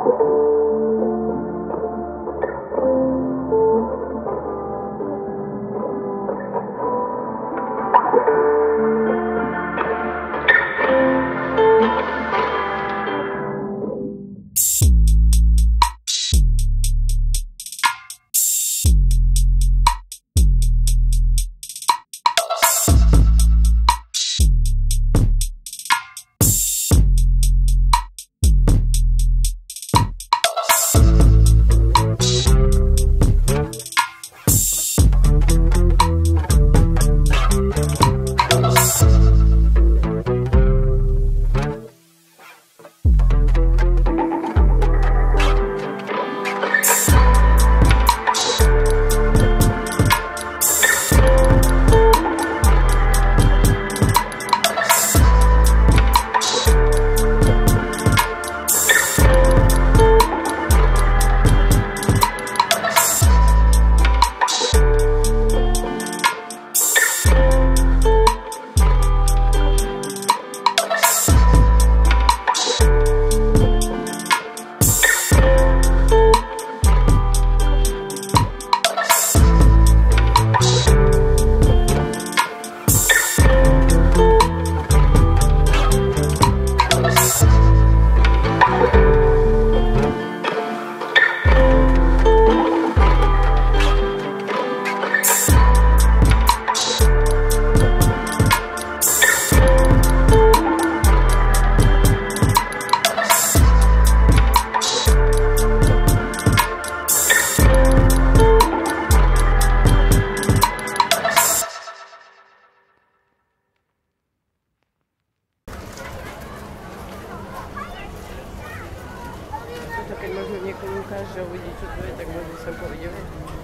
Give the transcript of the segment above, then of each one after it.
že uvidí, čo to je, tak možno sem povidíme.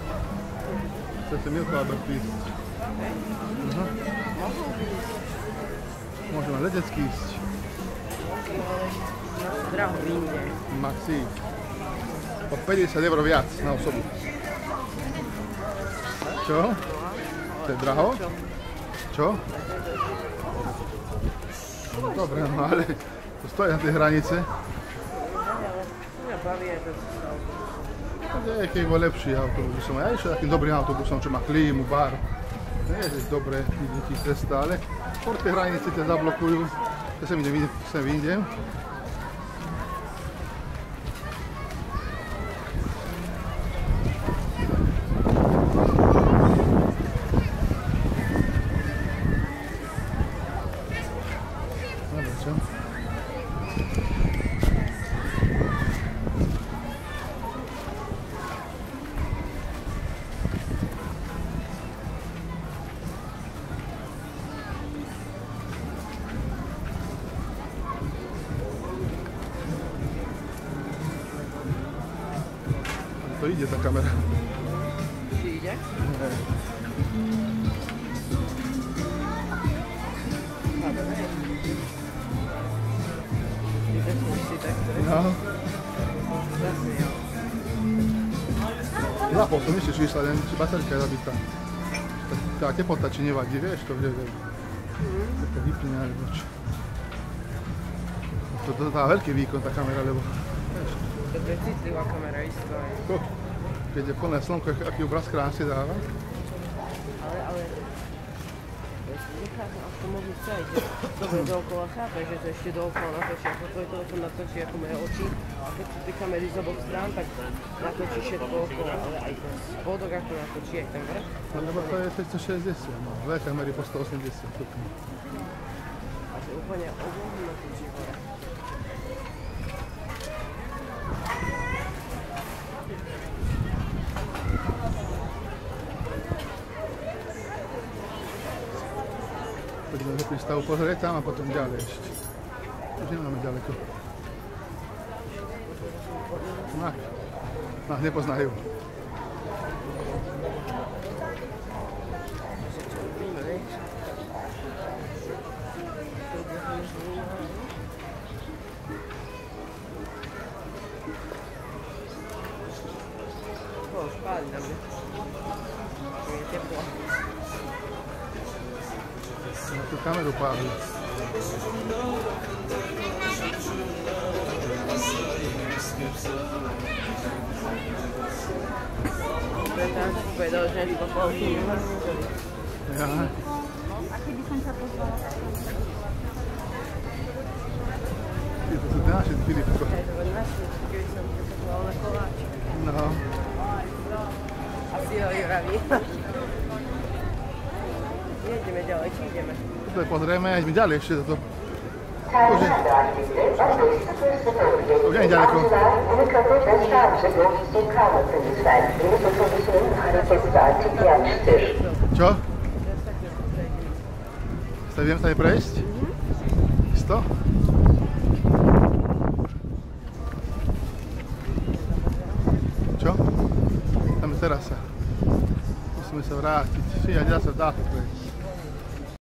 Chcete Milko Albert ísť? Môžeme letecky ísť. Draho inde. Maxi. O 50 € viac na osobu. Čo? To je draho? Čo? No, dobre, no ale to stojí na tej hranice. Mňa baví aj to stav. Keď bol lepší autobus, som aj išiel takým dobrým autobusom, čo má klímu, bar. Nie je dobre, ti cesta, ale po tej hranici ťa zablokujú. Ja sem vyjdem. To ide tá kamera. Či ide? Ne. No. No a potom ešte čísla, len či baterka je zabitá. Tá teplota či nevadí, vieš, to bude to vypne alebo čo. To dá veľký výkon tá kamera, lebo vieš. To je citlivá kamera isto aj. Keď je plné slnko, aký obraz krásny dáva. Ale nechápem, ako môžu stať. Dobre, dookola chápeš, že to ešte dookola natočí, ako tvoj telefón natočí ako moje oči. A keď sú tie kamery z oboch strán, tak natočí všetko okolo, ale aj ten spodok ako natočí, aj ten vrch. No lebo to je 560, no. Dve kamery po 180 stupňov. A to úplne oblohu natočí hore. Poďme do prístavu pozrieť tam a potom ďalej ešte. Už nemáme ďaleko. Nás nepoznajú. Už páli na mňa. Je teplo. Na tú kameru páli. Pretože povedal, že po polky Ja. Aký by som sa pozvala? To sú naši, Filipko. Hej, to boli naši, keby som sa pozval na koláč. No. Asi ho Juravi. Ideme ďalej, či ideme? Tutaj pozrieme, ideme ďalej ešte toto. Už nie je ďaleko. Čo? Viem sa prejsť? Isto? Čo? Tam je terasa. Musíme sa vrátiť. Ja sa dá to prejsť.